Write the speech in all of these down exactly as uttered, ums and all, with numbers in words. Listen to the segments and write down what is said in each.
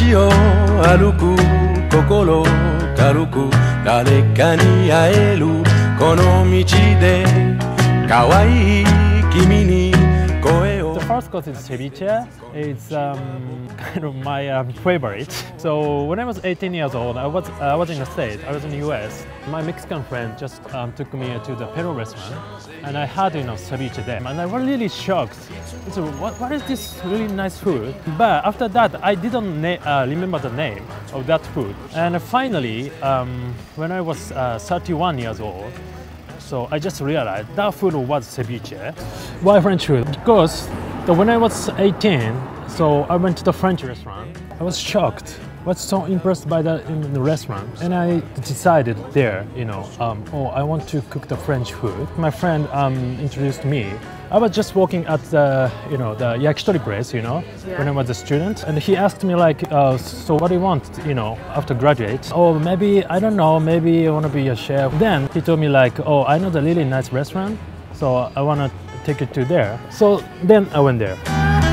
街を歩く心軽く誰かに会えるこの道で可愛い君に声を The first course is ceviche. It's um, kind of my um, favorite. So when I was eighteen years old, I was I was in the States. I was in the U S. My Mexican friend just um, took me to the Peru restaurant, and I had you know ceviche there, and I was really shocked. So what what is this really nice food? But after that, I didn't uh, remember the name of that food. And finally, um, when I was uh, thirty-one years old. So I just realized that food was ceviche. Why French food? Because the, when I was eighteen, so I went to the French restaurant. I was shocked. I was so impressed by that in the restaurant, and I decided there, you know, um, oh, I want to cook the French food. My friend um, introduced me. I was just working at the, you know, the yakitori place, you know, yeah. when I was a student, and he asked me like, uh, so what do you want, you know, after graduate? Oh, maybe I don't know, maybe I want to be a chef. Then he told me like, oh, I know the really nice restaurant, so I want to take you to there. So then I went there.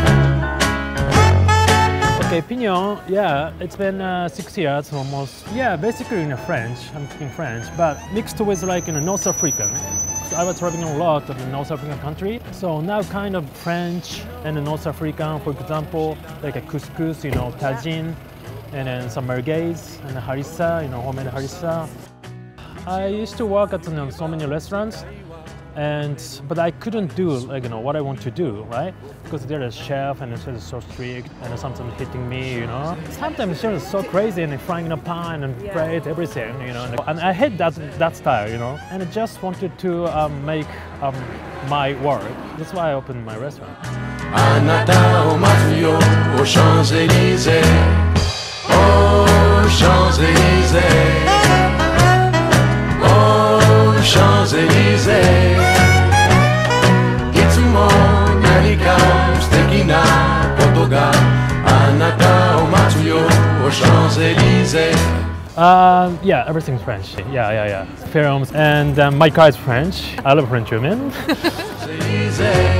Okay, Pignon, yeah, it's been uh, six years almost. Yeah, basically in French, I'm speaking French, but mixed with like in a North African. So I was traveling a lot of the North African country, so now kind of French and North African, for example, like a couscous, you know, tagine, and then some merguez and harissa, you know, homemade harissa. I used to work at you know, so many restaurants. And but I couldn't do like you know what I want to do, right? Because they're a chef and it's so strict and sometimes hitting me, you know. Sometimes the chef is so crazy and frying in a pan and yeah. fry it everything, you know. And I hate that that style, you know. And I just wanted to um, make um, my work. That's why I opened my restaurant. Champs-Élysées, oh Champs-Élysées, oh Champs-Élysées. いつも何か素敵なことがあなたを待つよ Champs-Élysées. Uh, yeah, everything's French. Yeah, yeah, yeah. Films and um, my car is French. I love French women.